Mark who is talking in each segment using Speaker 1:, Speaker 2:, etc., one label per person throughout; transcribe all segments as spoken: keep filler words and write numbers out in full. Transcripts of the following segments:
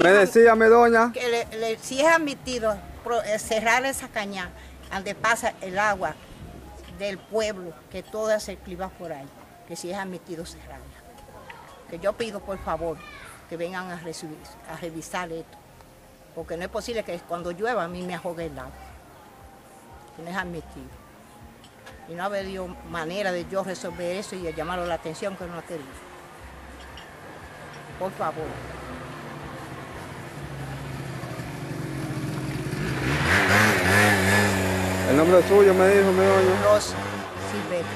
Speaker 1: Me decía, mi doña.
Speaker 2: Que le, le, si es admitido pro, eh, cerrar esa caña donde pasa el agua del pueblo, que toda se cliva por ahí, que si es admitido cerrarla. Que yo pido, por favor, que vengan a, recibir, a revisar esto, porque no es posible que cuando llueva a mí me ahogue el agua, que no es admitido. Y no ha habido manera de yo resolver eso y llamarle la atención que no ha querido. Por favor.
Speaker 1: El nombre suyo me dijo, mi doña.
Speaker 2: Rosa Silvestre.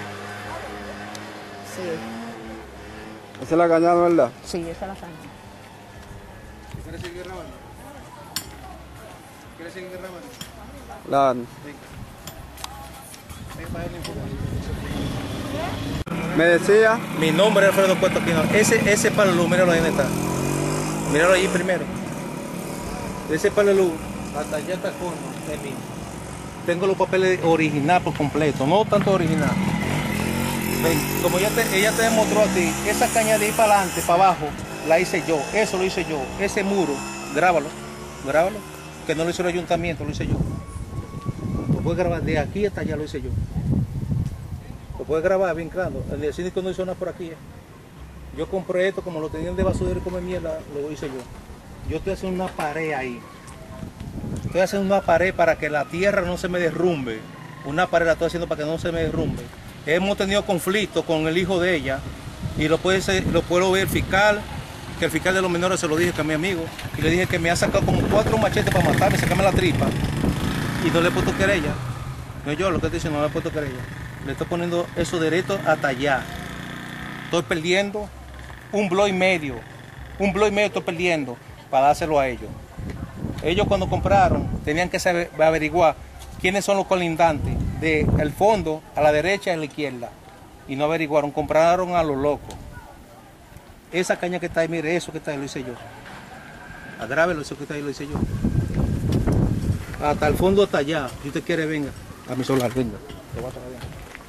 Speaker 2: Sí.
Speaker 1: Esa es la cañada, ¿verdad?
Speaker 2: Sí, esa es la cañada.
Speaker 3: ¿Quieres seguir grabando? ¿Quieres seguir grabando?
Speaker 1: La... Me decía.
Speaker 3: Mi nombre es Alfredo Puerto Aquino. Ese, ese palo de luz, míralo ahí donde está. Míralo ahí primero. Ese palo de luz, hasta allá está con es mío. Tengo los papeles original por completo, no tanto original. Ven, como ella te, ella te demostró a ti, esa caña de ahí para adelante, para abajo, la hice yo. Eso lo hice yo. Ese muro, grábalo, grábalo. Que no lo hizo el ayuntamiento, lo hice yo. Lo puedes grabar de aquí hasta allá, lo hice yo. Lo puedes grabar bien claro. El síndico no hizo nada por aquí. Eh. Yo compré esto, como lo tenían de basurero y comer mierda, lo hice yo. Yo estoy haciendo una pared ahí. Estoy haciendo una pared para que la tierra no se me derrumbe. Una pared la estoy haciendo para que no se me derrumbe. Hemos tenido conflictos con el hijo de ella y lo puede ser, lo puedo ver el fiscal, que el fiscal de los menores se lo dije que a mi amigo, y le dije que me ha sacado como cuatro machetes para matarme, sacarme la tripa, y no le he puesto querella. No yo, lo que estoy diciendo, no le he puesto querella. Le estoy poniendo eso derecho hasta allá. Estoy perdiendo un blog y medio, un blog y medio estoy perdiendo para dárselo a ellos. Ellos cuando compraron tenían que saber, averiguar quiénes son los colindantes del fondo a la derecha y a la izquierda. Y no averiguaron, compraron a los locos. Esa caña que está ahí, mire, eso que está ahí lo hice yo. Agrávelo, eso que está ahí lo hice yo. Hasta el fondo, hasta allá. Si usted quiere, venga. A mi solar, venga. Te voy a traer.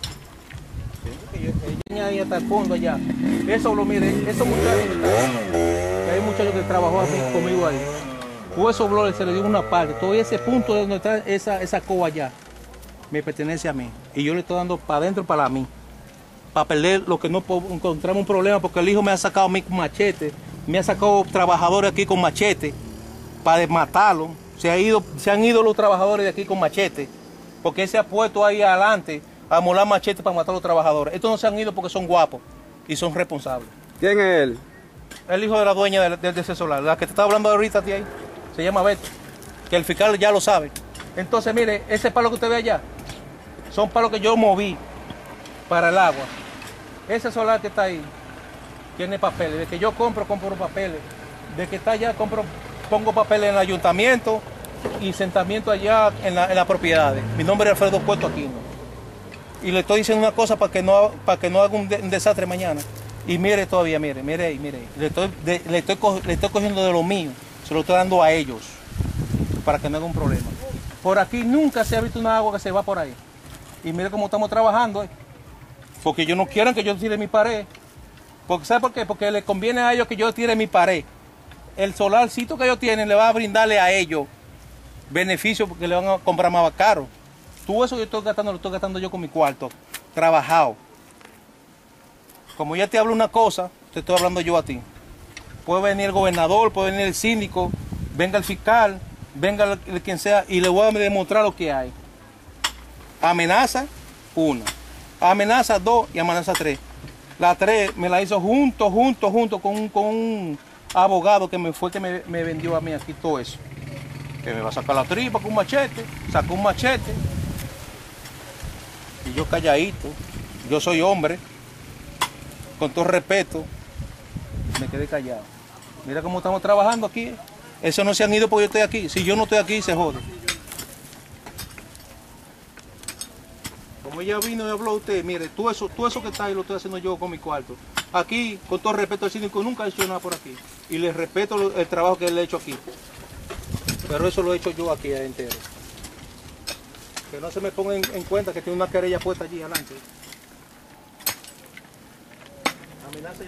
Speaker 3: Ella ahí hasta el fondo allá. Eso lo mire, esos muchachos. Hay muchachos que trabajó así conmigo ahí. Todo esos blores se le dio una parte. Todo ese punto de donde está esa, esa coba allá me pertenece a mí. Y yo le estoy dando para adentro para mí. Para perder lo que no encontramos un problema, porque el hijo me ha sacado a mí con machete, me ha sacado trabajadores aquí con machete para matarlo. Se, ha ido, se han ido los trabajadores de aquí con machete, porque él se ha puesto ahí adelante a molar machete para matar a los trabajadores. Estos no se han ido porque son guapos y son responsables.
Speaker 1: ¿Quién es él?
Speaker 3: El hijo de la dueña del, del, del solar, la que te estaba hablando ahorita de ahí, se llama Beto, que el fiscal ya lo sabe. Entonces, mire, ese palo que usted ve allá, son palos que yo moví para el agua. Ese solar que está ahí tiene papeles. De que yo compro, compro papeles. De que está allá, compro, pongo papeles en el ayuntamiento y sentamiento allá en, la, en las propiedades. Mi nombre es Alfredo Puerto Aquino. Y le estoy diciendo una cosa para que no, para que no haga un, de, un desastre mañana. Y mire todavía, mire, mire ahí, mire ahí. Le estoy, de, le, estoy, le estoy cogiendo de lo mío. Se lo estoy dando a ellos para que no haga un problema. Por aquí nunca se ha visto una agua que se va por ahí. Y mire cómo estamos trabajando. Eh. Porque ellos no quieren que yo tire mi pared. Porque, ¿sabe por qué? Porque les conviene a ellos que yo tire mi pared. El solarcito que ellos tienen le va a brindarle a ellos beneficios porque le van a comprar más caro. Todo eso que yo estoy gastando, lo estoy gastando yo con mi cuarto, trabajado. Como ya te hablo una cosa, te estoy hablando yo a ti. Puede venir el gobernador, puede venir el síndico, venga el fiscal, venga el, el quien sea, y le voy a demostrar lo que hay. Amenaza, una. Amenaza dos y amenaza tres. La tres me la hizo junto, junto, junto con un, con un abogado que me fue que me, me vendió a mí aquí todo eso. Que me va a sacar la tripa con un machete, sacó un machete. Y yo calladito, yo soy hombre, con todo respeto, me quedé callado. Mira cómo estamos trabajando aquí. Eso no se han ido porque yo estoy aquí. Si yo no estoy aquí, se jode. Como ella vino y habló a usted, mire, todo eso, todo eso que está ahí lo estoy haciendo yo con mi cuarto. Aquí, con todo respeto al síndico, nunca he hecho nada por aquí. Y le respeto el trabajo que él ha hecho aquí. Pero eso lo he hecho yo aquí entero. Que no se me ponga en, en cuenta que tiene una querella puesta allí adelante. Amenaza